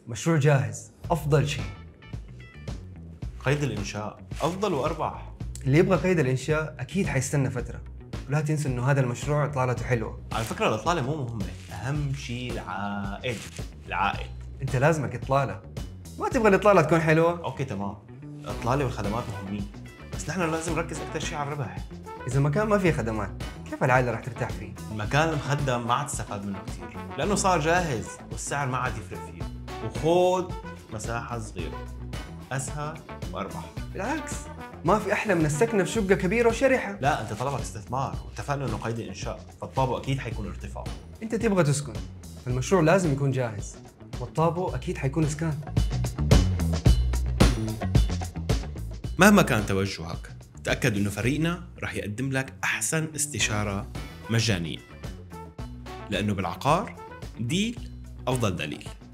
مشروع جاهز أفضل شيء. قيد الإنشاء أفضل وأربح. اللي يبغى قيد الإنشاء أكيد حيستنى فترة، ولا تنسوا إنه هذا المشروع إطلالته حلوة. على فكرة الإطلالة مو مهمة، أهم شيء العائد. العائد أنت لازمك إطلالة، ما تبغى الإطلالة تكون حلوة؟ أوكي تمام، الإطلالة والخدمات مهمين، بس نحن لازم نركز أكثر شيء على الربح. إذا مكان ما فيه خدمات كيف العائلة راح ترتاح فيه؟ المكان المخدم ما عاد تستفاد منه كثير لأنه صار جاهز والسعر ما عاد يفرق فيه، وخود مساحة صغيرة أسهل وأربح. بالعكس، ما في أحلى من السكنة في شقة كبيرة وشرحة. لا أنت طلبك استثمار واتفقنا إنه قيد الإنشاء، فالطابو أكيد حيكون ارتفاع. أنت تبغى تسكن، فالمشروع لازم يكون جاهز، والطابو أكيد حيكون إسكان. مهما كان توجهك تأكد إنه فريقنا رح يقدم لك أحسن استشارة مجانية، لأنه بالعقار ديل أفضل دليل.